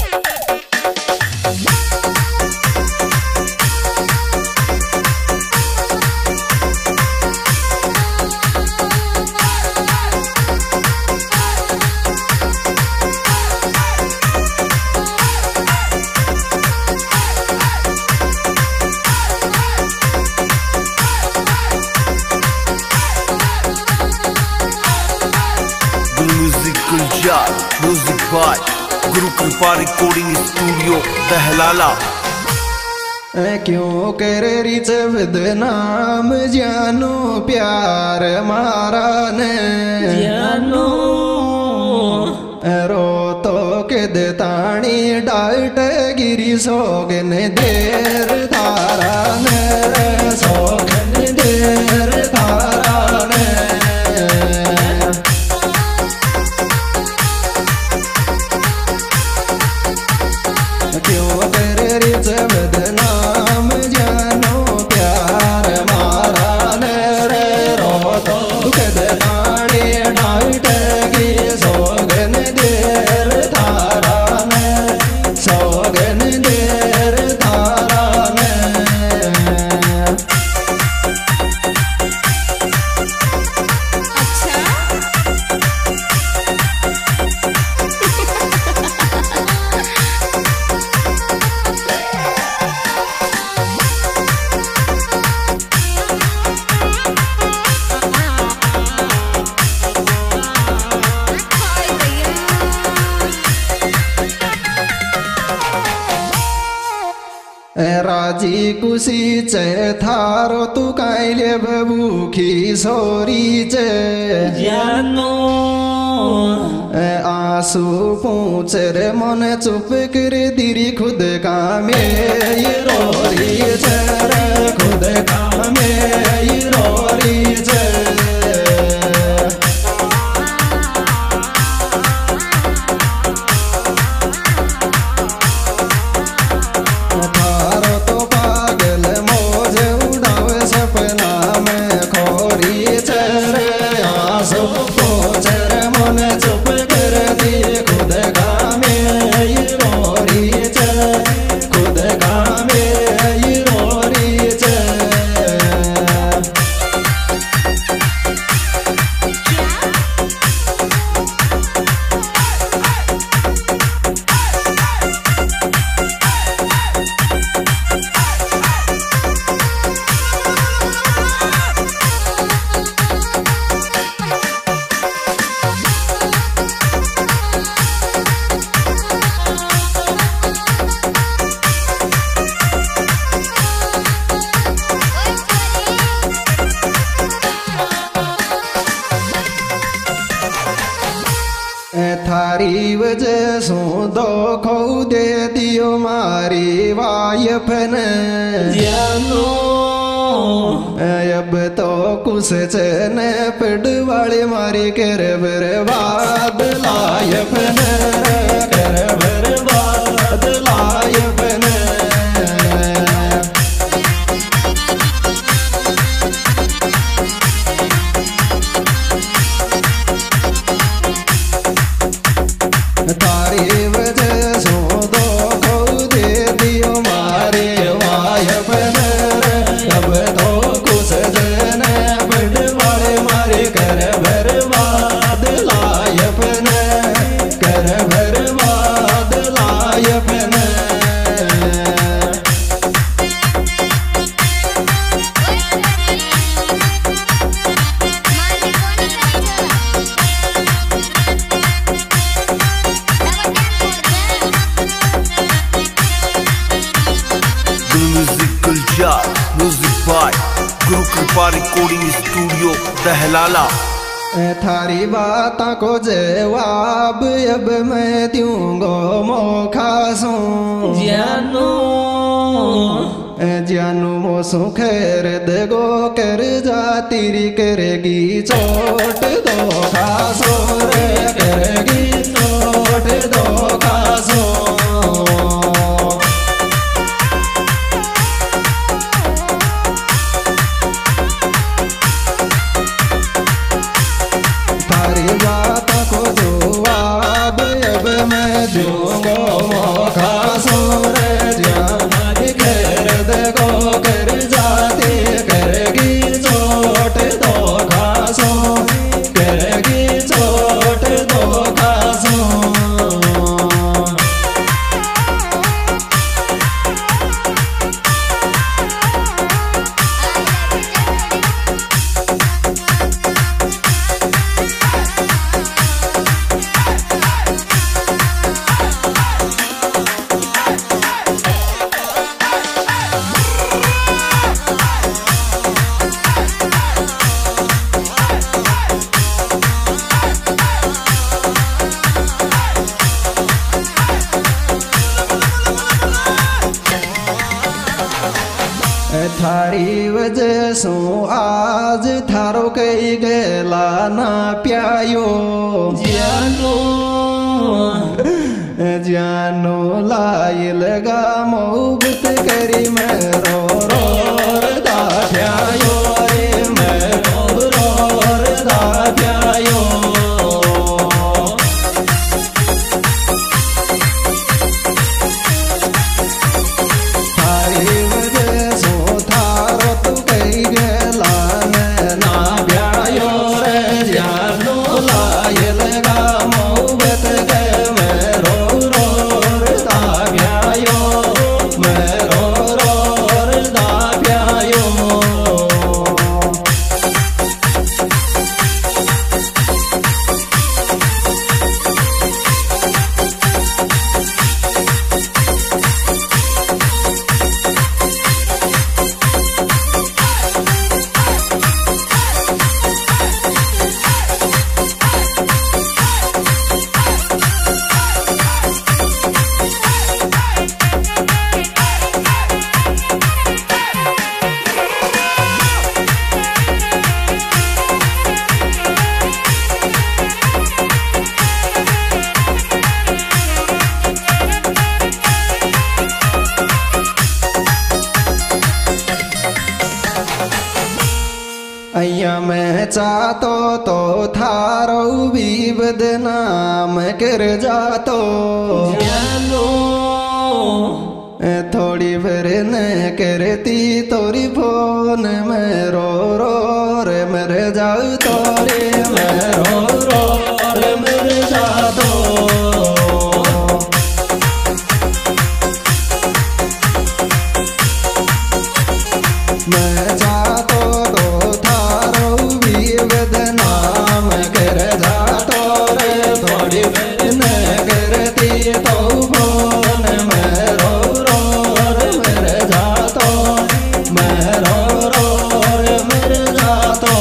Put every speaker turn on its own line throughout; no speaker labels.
Music by गुरु कृपा recording studio दहलाला।
क्यों कर रिच बदनाम जानू प्यार मारा ने जानू रो तो के देतानी डाट गिरी सोगन देर तारा ने सोगन देर तारा ने क्यों कर रिच बदनाम जानो प्यार मारा ने रे रो तो कद नानी डाट गी सोगन देर तारा ने सोगन देर तारा ने। राजी कुशी चे थारो तू कायले भूखी सोरी चे जानो आंसू पूछ रे मन चुप कर दिरी खुद का में रोरी चे रे खुद का में रोरी चे। थारी वजह सो धोखो दे दियो मारी वायफन जानो अब तो कुछ चन पड़ वाले मारी कर बर्बाद लायफन कर बर्बाद लायफन। तारी वजह सो धोखो दे दियो मारे वायफन अब तो कुछ जन बड़ वाले मारे कर बर्बाद लायफन कर बर्बाद लायफन।
म्यूजिक बाय गुरु कृपा रिकॉर्डिंग स्टूडियो दहलाला।
थारी बातों को जवाब अब मैं दूंगा मौका सो जानू जानू मोसू खैर दगो कर जा तेरी करेगी चोट दो खासो रे करेगी चोट दो खासो। तारी बात को जवाब अब मैं दूंगा। थारी वजह सो आज थारो कई गेला ना प्यायो
जानो
जानो लाई लगा मोहब्बत करी मैं रो रो दा प्यायो रे मैं रो रो दा प्यायो अय्या मैं चाहतो तो थारो भी बदनाम कर जातो
जानो
थोड़ी भर न करती तोरी फोन में रो रो रे मर जाऊ तोरे मैं रो रो रे मर जातो मैं चाहतो तो थारो भी बदनाम कर जातो रे थोड़ी भर न करती तो फोन में रो रो रे मर जातो मैं रो रो रे मर जातो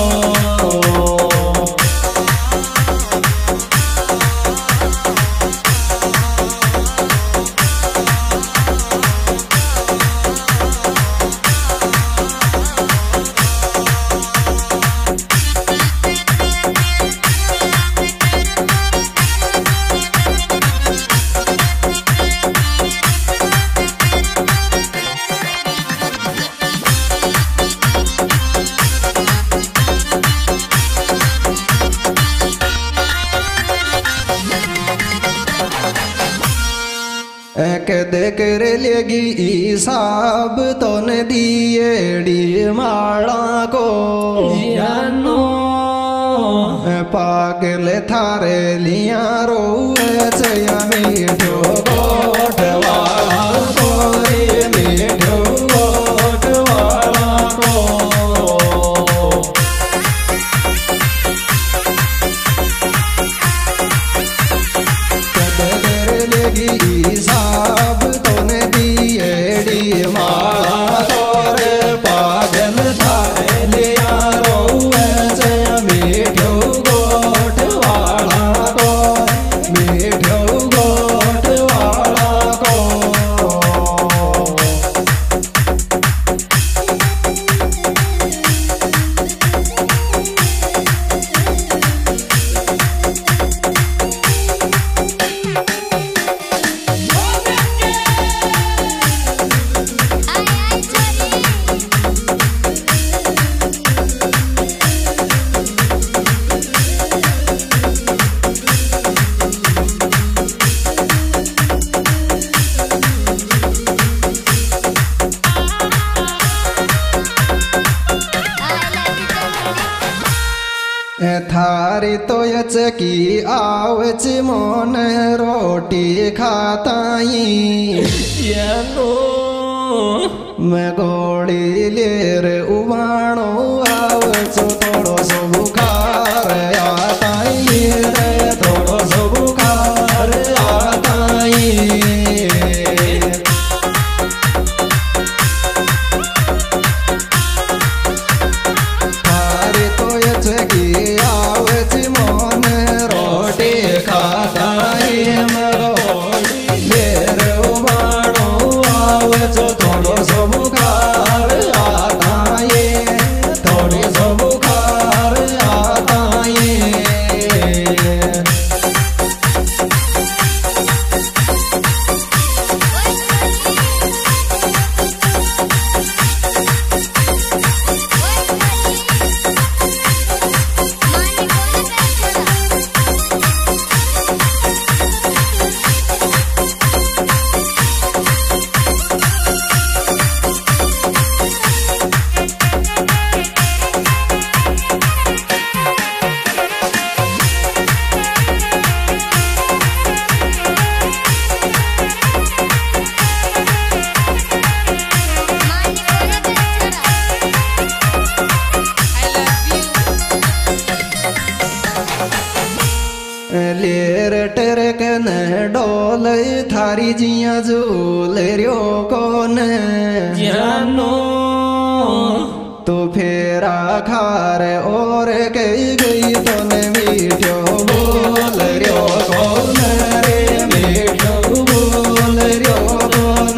कदे कर लेगी हिसाब तो न दिएड़ी माला को
जानो
पागल थारे लिया रो चया मीठो गोट वाला को रे मीठो गोट वाला को कदे कर लेगी हिसाब तो न दिएड़ी माला तोरे पागल थारे लिया रो चया मीठो गोट वाला को मीठो गोट वाला को थारी तो यचकी आवच मोन रोटी खाताई
जानो
मैं गोड़ी लेर उबाणो आवच थोड़ो सो बुखार आताई रे थोड़ो सो बुखार आताई थोड़ो सो बुखार आता थारी जिया झूल रियो कौन
जानो
तो फेरा खार और कही गई तोने मीठो बोल रियो कौन रे मीठो बोल रियो कौन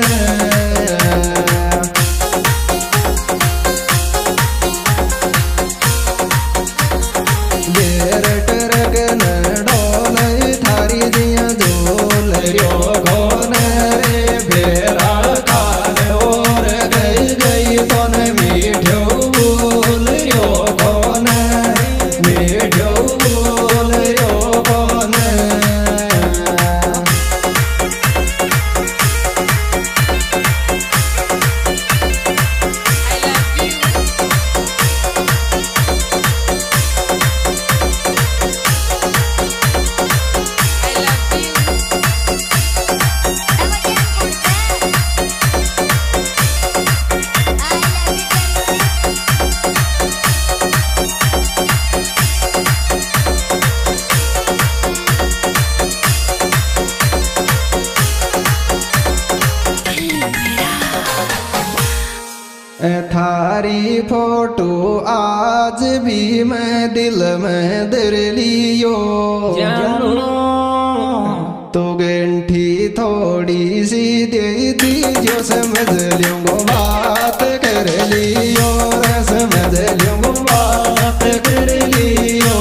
थारी फोटो आज भी मैं दिल में दर लियो
जानो
तो गंठी थोड़ी सी दे दी जो समझ लूंगा बात कर लियो रे समझ लूंगा बात कर लियो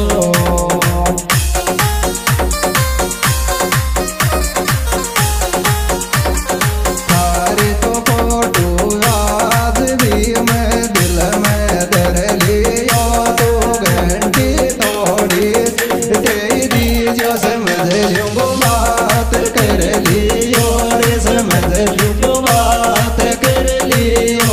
थारी तो फोटो आज भी मैं दिल में दर लियो तो घंटी थोड़ी दे दी जो समझ लूंगा बात कर लियो रे समझ लूंगा बात कर लियो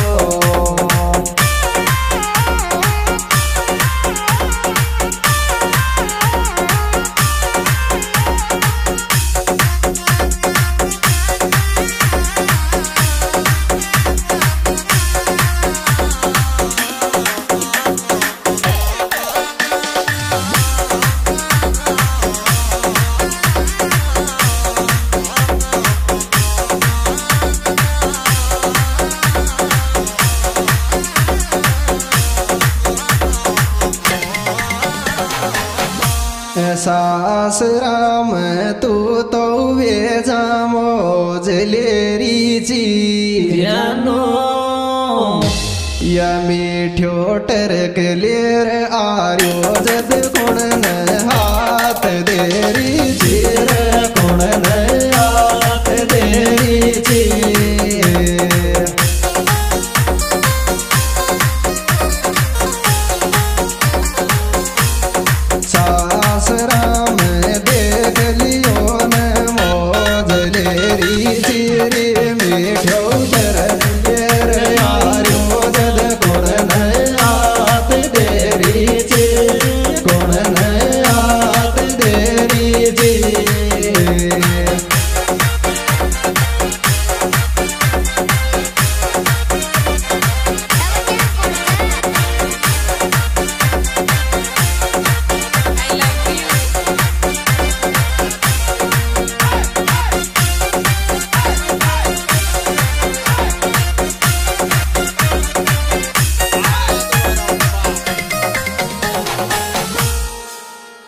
सास राम तू तो वे जामो जलेरी ची
जानो
या मीठो टरक लेर आर्यो जद गुण न हाथ देरी